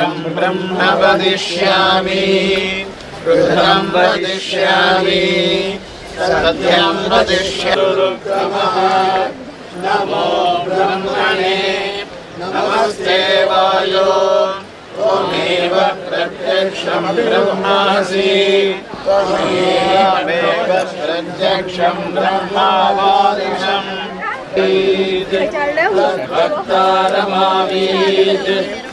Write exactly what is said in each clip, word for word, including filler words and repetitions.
सत्यं ब्रह्म वदिष्यामि रुद्रं वदिष्यामि सत्यं वदिष्यामि नमो ब्रह्मणे नमस्ते वायो त्वमेव प्रत्यक्षं ब्रह्मासि त्वमेव प्रत्यक्षं ब्रह्मावादिशम् भक्तारमावीत्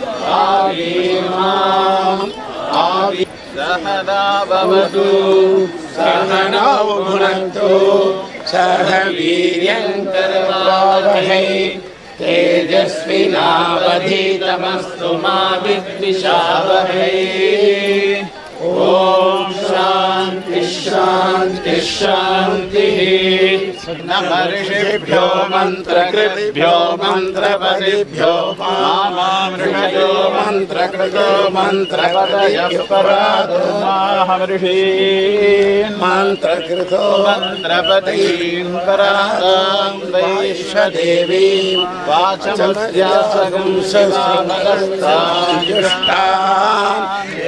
आवीमाम् आवी सहना भवतु सहनौ भुनक्तु सह वीर्यं करवावहै तेजस्विनावधीतमस्तु मा विद्विषावहै ओम शांति शांति शांति नमर्षिभ्यो मंत्रकृतिभ्यो मंत्रपदिभ्यो मामामृषयो मंत्रकृतो मंत्रपदयः परादो माहर्षीन् मंत्रकृतो मंत्रपदीन् परादां वैश्वदेवीं वाचमस्यासगं शिवामरस्तां जुष्टां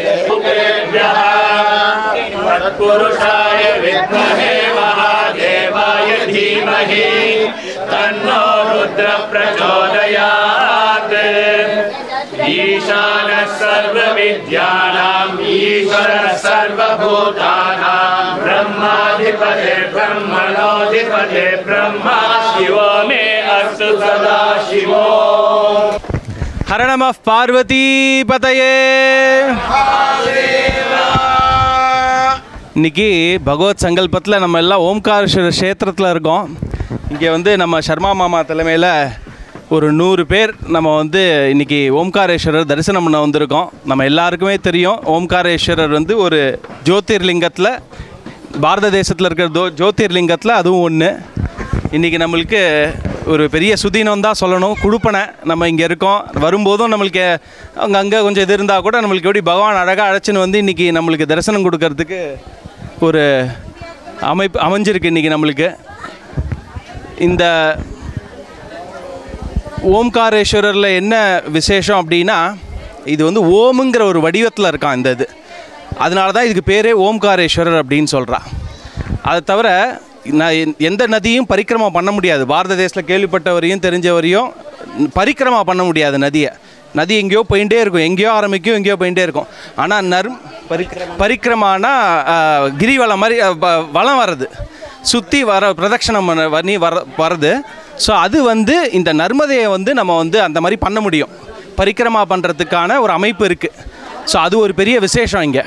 तत्पुरुषाय विद्महे महादेवाय धीमहि तन्नो रुद्र प्रचोदयात् ईशानः सर्वविद्यानाम् ईश्वरः सर्वभूतानां ब्रह्माधिपते ब्रह्मणोऽधिपते ब्रह्मा शिवो मे अस्तु सदा शिवो। हर नमः पार्वती पतये। இன்னைக்கு பகவத் சங்கல்பத்தில் நம்ம எல்லாம் ஓம்காரேஸ்வரர் க்ஷேத்திரத்தில் இருக்கோம். இங்கே வந்து நம்ம சர்மா மாமா தலைமையில் ஒரு நூறு பேர் நம்ம வந்து இன்றைக்கி ஓம்காரேஸ்வரர் தரிசனம் பண்ண வந்திருக்கோம். நம்ம எல்லாருக்குமே தெரியும் ஓம்காரேஸ்வரர் வந்து ஒரு ஜோதிர்லிங்கத்தில் பாரத தேசத்தில் இருக்கிற ஜோ ஜோதிர்லிங்கத்தில் அதுவும் ஒன்று. இன்றைக்கி நம்மளுக்கு ஒரு பெரிய சுதீனம் தான் சொல்லணும். குடுப்பனை நம்ம இங்கே இருக்கோம். வரும்போதும் நம்மளுக்கு அங்கே அங்கே கொஞ்சம் இது இருந்தால் கூட நம்மளுக்கு எப்படி பகவான் அழகாக அழைச்சின்னு வந்து இன்றைக்கி நம்மளுக்கு தரிசனம் கொடுக்கறதுக்கு ஒரு அமைப்பு அமைஞ்சிருக்கு. இன்றைக்கி நம்மளுக்கு இந்த ஓம்காரேஸ்வரரில் என்ன விசேஷம் அப்படின்னா, இது வந்து ஓமுங்கிற ஒரு வடிவத்தில் இருக்கான் இந்த இது. அதனால தான் இதுக்கு பேரே ஓம்காரேஸ்வரர் அப்படின்னு சொல்கிறா. அதை தவிர நான் எந்த நதியும் பரிக்கிரமா பண்ண முடியாது. பாரத தேசத்தில் கேள்விப்பட்டவரையும் தெரிஞ்சவரையும் பரிக்கிரமா பண்ண முடியாது நதியை. நதி எங்கேயோ போயிட்டே இருக்கும், எங்கேயோ ஆரம்பிக்கும், எங்கேயோ போயிட்டே இருக்கும். ஆனால் நர்ம் பரிக்கிரமானா கிரிவலம் மாதிரி வளம் வர்றது, சுற்றி வர பிரதட்சணம் பண்ணி வர வர்றது. ஸோ அது வந்து இந்த நர்மதையை வந்து நம்ம வந்து அந்த மாதிரி பண்ண முடியும். பரிக்கிரமா பண்ணுறதுக்கான ஒரு அமைப்பு இருக்குது. ஸோ அது ஒரு பெரிய விசேஷம் இங்கே.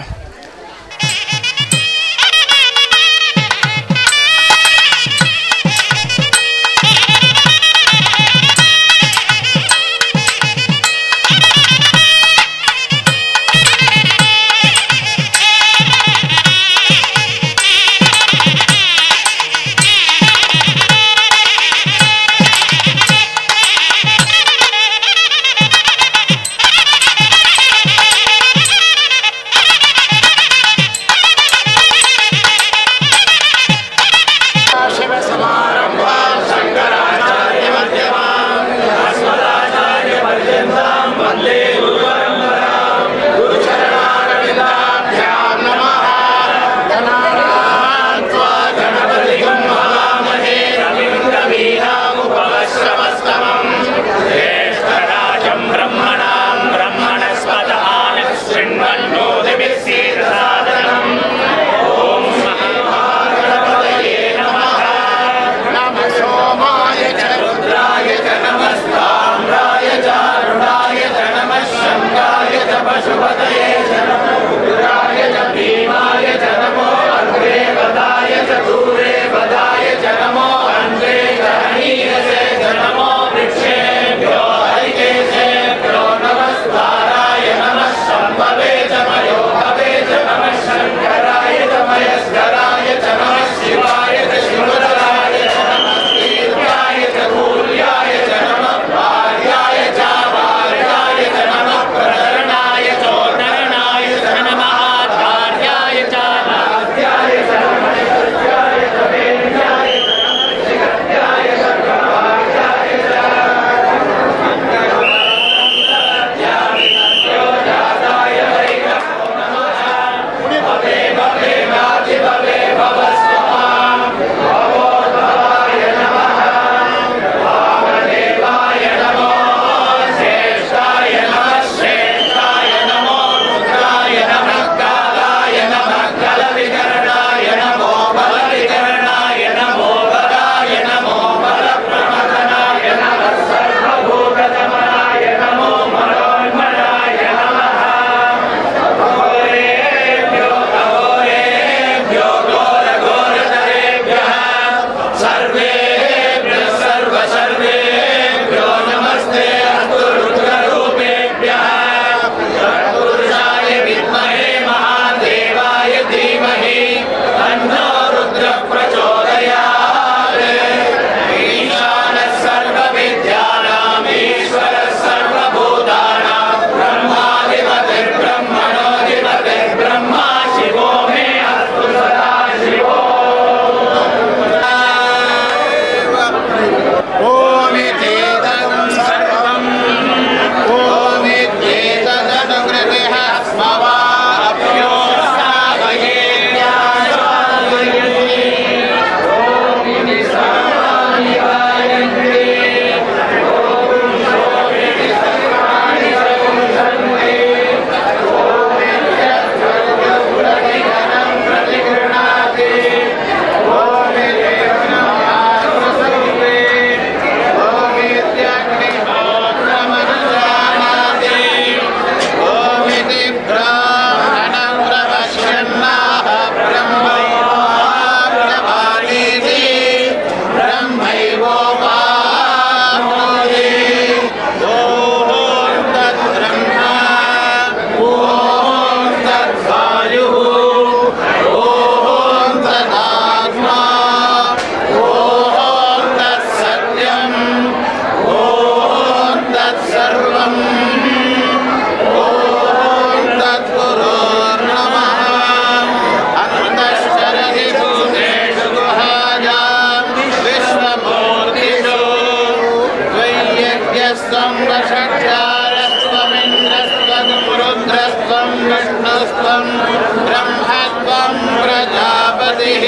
त्वं ब्रह्म त्वं प्रजापतिः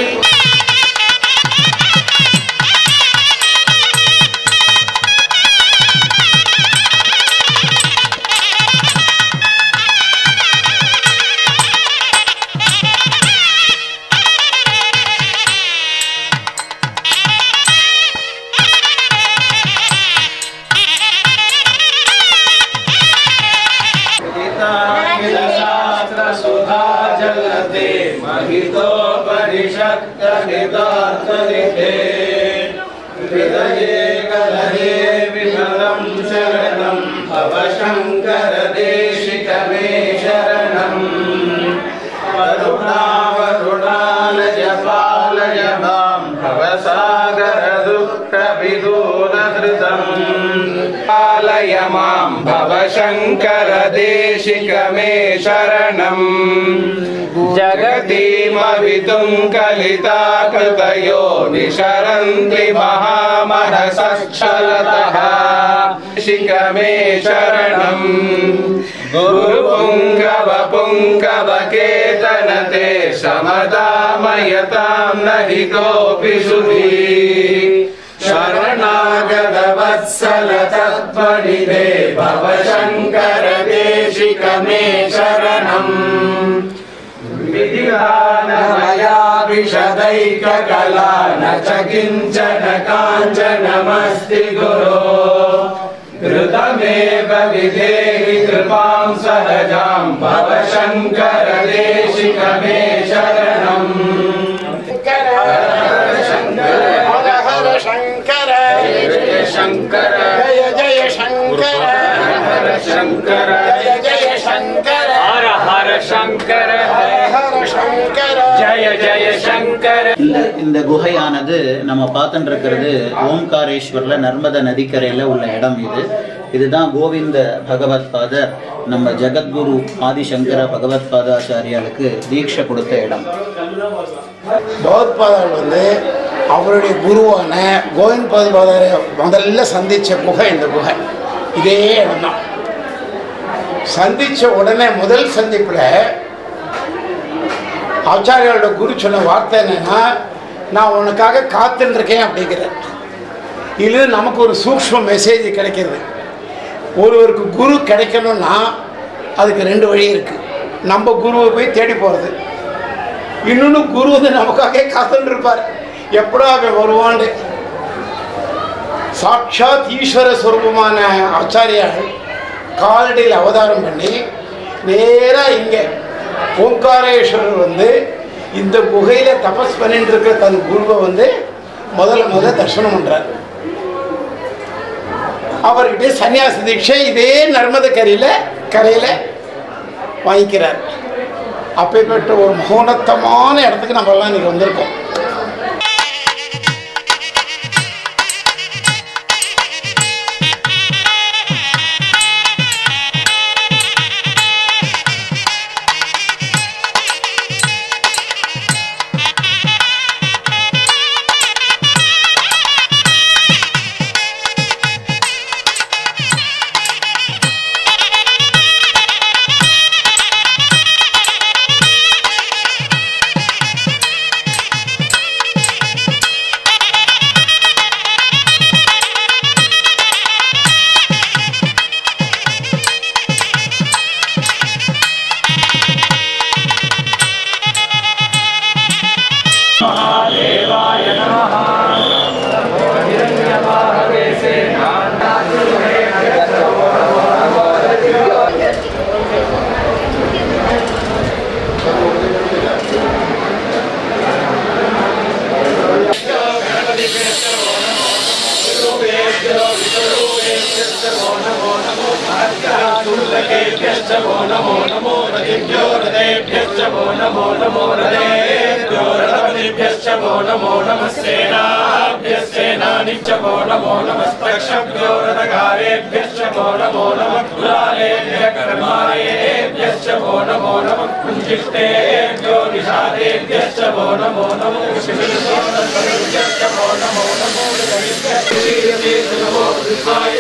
हृदये कलहे विमलं शरणं भव शङ्कर देशिकमे शरणं करुणावरुणालय पालय मां भवसागरदुःखविदूरहृदं पालय मां भव शङ्कर देशिकमे शरणं जगतीमवितुं कलिताकृतयो निशरन्ति महामनसच्छलतः शिकमे शरणं गुरुपुङ्गवपुङ्गवकेतनते समदामयतां न हि कोऽपि शुभिः शरणागतवत्सल तत्त्वनिधे भव शङ्कर देशिकमे शरणम् विधिदानमयाभिषदैककला न च किञ्चन काञ्चनमस्ति गुरो कृतमेव विधेहि कृपां सहजां भव शङ्कर देशिकमे शरणम् हर शङ्कर जय शङ्कर जय जय शङ्कर हर शङ्कर जय जय शङ्कर हर हर शङ्कर हर शङ्कर जय जय शङ्कर. இந்த குகையானது நம்ம பார்த்துட்டு இருக்கிறது ஓம்காரேஸ்வரில் நர்மத நதிக்கரையில் உள்ள இடம். இது இதுதான் கோவிந்த பகவத் பாதர் நம்ம ஜெகத்குரு ஆதிசங்கர பகவத் பாதாச்சாரியாளுக்கு தீட்சை கொடுத்த இடம். பகவத் பாதர் வந்து அவருடைய குருவான கோவிந்த் பாதரை முதல்ல சந்தித்த குகை இந்த குகை. இதே இடம் தான். சந்தித்த உடனே முதல் சந்திப்பில் ஆச்சாரியோட குரு சொன்ன வார்த்தை என்னன்னா, நான் உனக்காக காத்துன்னு இருக்கேன் அப்படிங்கிற. இது நமக்கு ஒரு சூக்ஷ்ம மெசேஜ் கிடைக்கிறது. ஒருவருக்கு குரு கிடைக்கணும்னா அதுக்கு ரெண்டு வழி இருக்குது. நம்ம குருவை போய் தேடி போகிறது, இன்னொன்று குரு வந்து நமக்காக காத்துன்னு இருப்பார், எப்படா அவன் வருவான்னு. சாட்சாத் ஈஸ்வர ஸ்வரூபமான ஆச்சாரியால் காலடியில் அவதாரம் பண்ணி நேராக இங்கே ஓங்காரேஸ்வரர் வந்து இந்த குகையில் தபஸ் பண்ணிட்டு இருக்கிற தன் குருவை வந்து முதல்ல முதல்ல தரிசனம் பண்ணுறார். அவர்கிட்ட சன்னியாசி தீட்சை இதே நர்மத கரையில் கரையில் வாங்கிக்கிறார். அப்பேற்பட்ட ஒரு மகோன்னத்தமான இடத்துக்கு நம்மளாம் இன்னைக்கு வந்திருக்கோம்.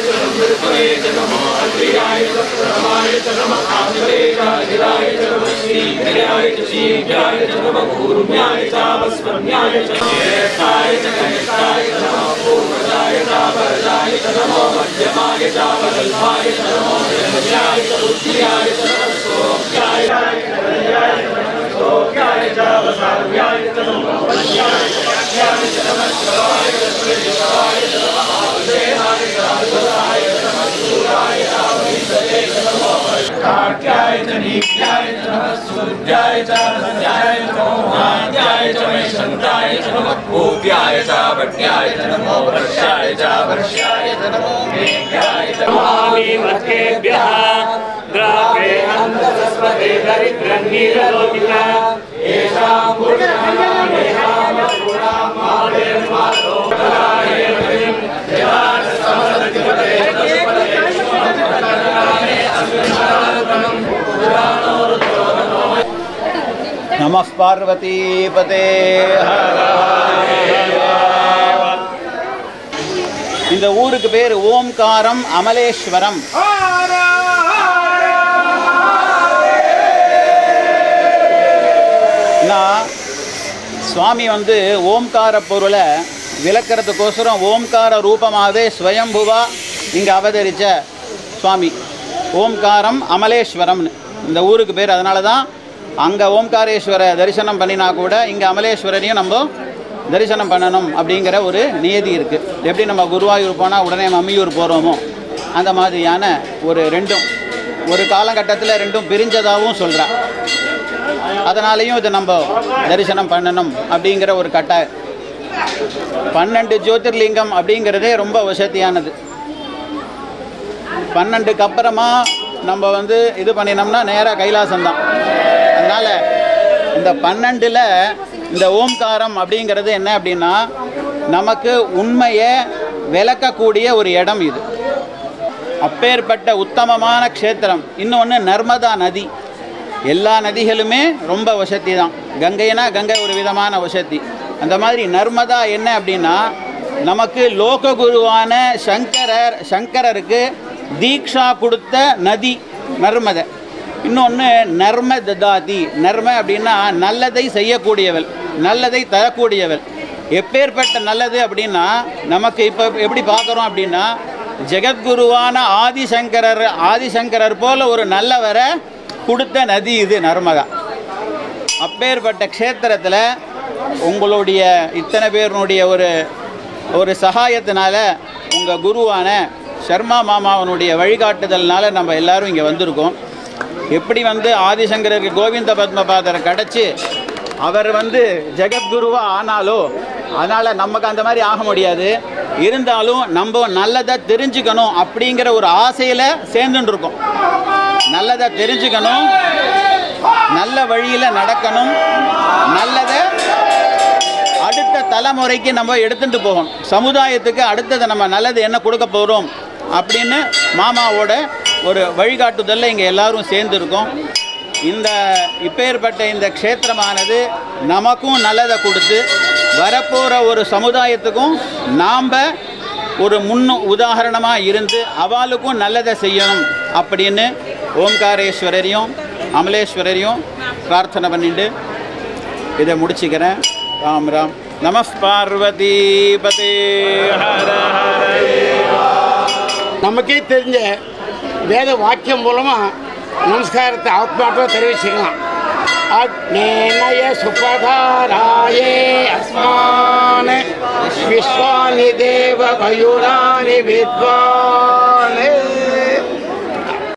Namo शीघ्राय च शीघ्राय च नमः कूर्म्याय चावस्मन्याय च ज्येष्ठाय च कनिष्ठाय च नमः पूर्वजाय चावरजाय च नमो मध्यमाय चावदल्पाय च नमो जन्मजाय च बुद्धियाय च नमः सोऽख्याय च कल्याय च नमः सोऽख्याय चावसाव्याय च नमो वश्याय च व्याख्याय च नमः शिवाय च श्रीशिवाय च नमः देहाय च अद्भुताय च नमः सूराय च अभिषेकाय च नमो काट्याय च नीत्याय च नमः सूर्याय च सत्याय च नमो भाग्याय च वैशन्ताय च नमः भूप्याय च वट्याय च नमो वर्षाय च वर्ष्याय च नमो मेघ्याय च नमामि मत्केभ्यः द्रावे अन्धसस्वते दरिद्रन्नीललोकिता येषां पुरुषाणां येषां पुरां मादेर्मातो कलाये वयं यदा समसतिपते तस्पते सुमतकराणे अस्मिन्नारतनं पुराणोरुतो नमो नमः पार्वती पते இந்த ஊருக்கு பேர் ஓம்காரம் அமலேஸ்வரம். நான் சுவாமி வந்து ஓம்கார பொருளை விளக்கிறதுக்கோசரம் ஓம்கார ரூபமாகவே ஸ்வயம்புவா இங்கே அவதரித்த சுவாமி. ஓம்காரம் அமலேஸ்வரம்னு இந்த ஊருக்கு பேர். அதனால தான் அங்கே ஓம்காரேஸ்வர தரிசனம் பண்ணினா கூட இங்கே அமலேஸ்வரரையும் நம்ம தரிசனம் பண்ணணும் அப்படிங்கிற ஒரு நியதி இருக்குது. எப்படி நம்ம குருவாயூர் போனால் உடனே மம்மியூர் போகிறோமோ அந்த மாதிரியான ஒரு ரெண்டும் ஒரு காலகட்டத்தில் ரெண்டும் பிரிஞ்சதாகவும் சொல்கிறா. அதனாலேயும் இதை நம்ம தரிசனம் பண்ணணும் அப்படிங்கிற ஒரு கட்டாயம். பன்னெண்டு ஜோதிர்லிங்கம் அப்படிங்கிறதே ரொம்ப வசதியானது. பன்னெண்டுக்கு அப்புறமா நம்ம வந்து இது பண்ணினோம்னா நேராக கைலாசம்தான். அதனால் இந்த பன்னெண்டில் இந்த ஓம்காரம் அப்படிங்கிறது என்ன அப்படின்னா நமக்கு உண்மையை விளக்கக்கூடிய ஒரு இடம் இது. அப்பேற்பட்ட உத்தமமான க்ஷேத்திரம். இன்னொன்று நர்மதா நதி. எல்லா நதிகளுமே ரொம்ப வசதி தான். கங்கைனா கங்கை ஒரு விதமான வசதி. அந்த மாதிரி நர்மதா என்ன அப்படின்னா நமக்கு லோககுருவான சங்கரர் சங்கரருக்கு தீக்ஷா கொடுத்த நதி நர்மதை. இன்னொன்று நர்ம ததாதி. நர்ம அப்படின்னா நல்லதை செய்யக்கூடியவள், நல்லதை தரக்கூடியவள். எப்பேற்பட்ட நல்லது அப்படின்னா நமக்கு இப்போ எப்படி பார்க்குறோம் அப்படின்னா ஜெகத்குருவான ஆதிசங்கரர் ஆதிசங்கரர் போல் ஒரு நல்லவரை கொடுத்த நதி இது நர்மதா. அப்பேற்பட்ட க்ஷேத்திரத்தில் உங்களுடைய இத்தனை பேருனுடைய ஒரு ஒரு சகாயத்தினால உங்கள் குருவான சர்மா மாமாவனுடைய வழிகாட்டுதல்னால நம்ம எல்லோரும் இங்கே வந்திருக்கோம். எப்படி வந்து ஆதிசங்கருக்கு கோவிந்த பத்மபாதரை கிடச்சி அவர் வந்து ஜெகத்குருவாக ஆனாலோ அதனால் நமக்கு அந்த மாதிரி ஆக முடியாது. இருந்தாலும் நம்ம நல்லதை தெரிஞ்சுக்கணும் அப்படிங்கிற ஒரு ஆசையில் சேர்ந்துட்டுருக்கோம். நல்லதை தெரிஞ்சுக்கணும், நல்ல வழியில் நடக்கணும், நல்லதை அடுத்த தலைமுறைக்கு நம்ம எடுத்துகிட்டு போகணும். சமுதாயத்துக்கு அடுத்ததை நம்ம நல்லது என்ன கொடுக்க போகிறோம் அப்படின்னு மாமாவோட ஒரு வழிகாட்டுதலில் இங்கே எல்லோரும் சேர்ந்துருக்கோம். இந்த இப்பேற்பட்ட இந்த க்ஷேத்திரமானது நமக்கும் நல்லதை கொடுத்து வரப்போகிற ஒரு சமுதாயத்துக்கும் நாம் ஒரு முன் உதாரணமாக இருந்து அவளுக்கும் நல்லதை செய்யணும் அப்படின்னு ஓம்காரேஸ்வரரையும் அமலேஸ்வரரையும் பிரார்த்தனை பண்ணிட்டு இதை முடிச்சுக்கிறேன். ராம் ராம். நம பார்வதி பதே. நமக்கே தெரிஞ்ச வேத வாக்கியம் மூலமாக நமஸ்காரத்தை ஆத்மார்த்தமாக தெரிவிச்சுக்கலாம். அக்னேனய சுபதாராயே அஸ்மான் விஸ்வானி தேவ மயூரானி வித்வான்